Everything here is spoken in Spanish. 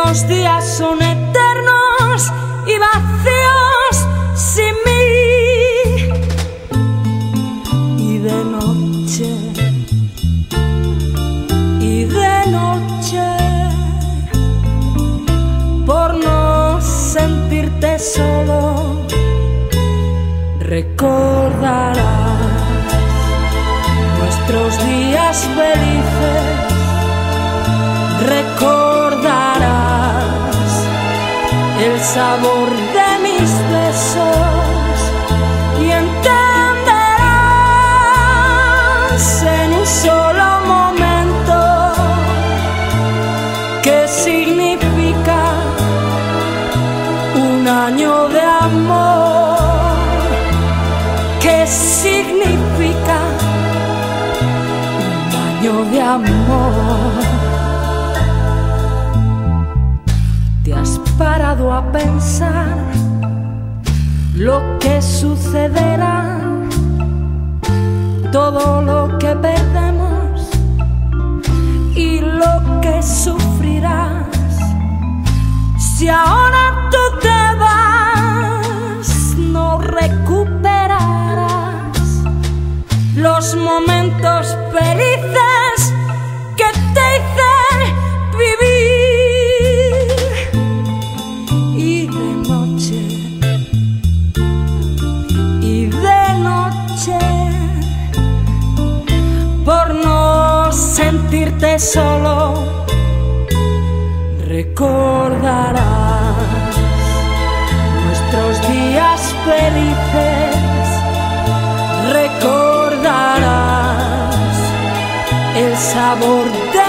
Los días son eternos y vacíos sin mí. Y de noche, por no sentirte solo, recordarás nuestros días felices. Recordarás el sabor de mis besos y entenderás en un solo momento qué significa un año de amor, qué significa un año de amor. ¿Te has parado a pensar lo que sucederá? Todo lo que perdemos y lo que sufrirás. Si ahora tú te vas, no recuperarás los momentos felices que te hice vivir. Y de noche, por no sentirte solo, recordarás nuestros días felices. Recordarás el sabor de